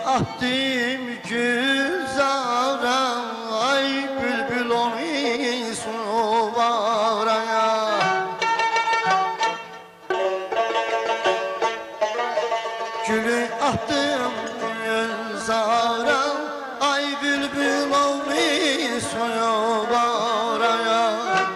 attım güzara, ay bülbül olsun varaya. Gülü attım güzara, ay bülbül olsun varaya.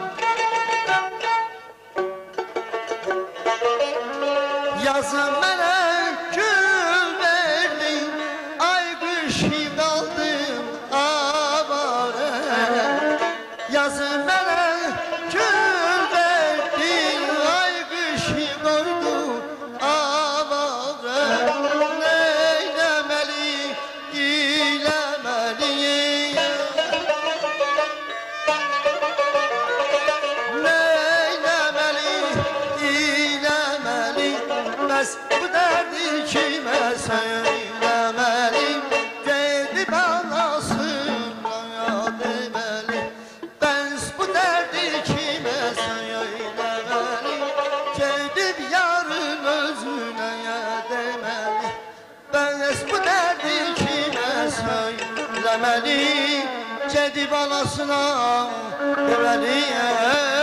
Yazın bana gül verdin, ay kışın kaldım avare. Yazın bana gül verdin, ay kışın kaldım avare. Neylemeli, dilemeli, neylemeli, dilemeli. Bu derdi kime söylemeli, gedib anasına demeli. Ben bu derdi kime söylemeli, gedib yarın özüne demeli. Ben bu derdi kime söylemeli, gedib anasına demeli.